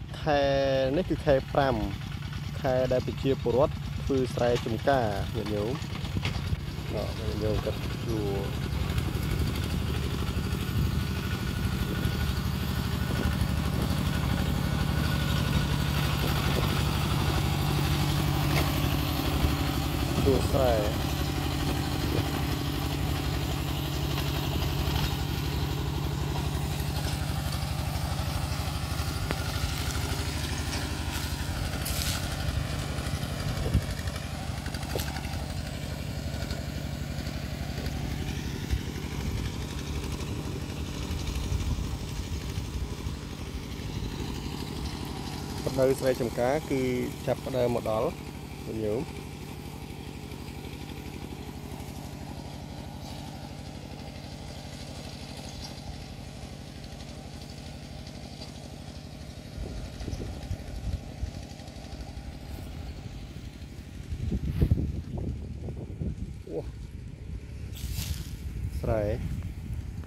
ខែនេះគឺខែ5ខែដែលប្រជាពលរដ្ឋធ្វើស្រែចម្ការញាតិញោមញាតិញោមគាត់ជួស្រែនៅស្រែចម្ការគឺចាប់ផ្ដើមមកដល់ញាតិញោមស្រែ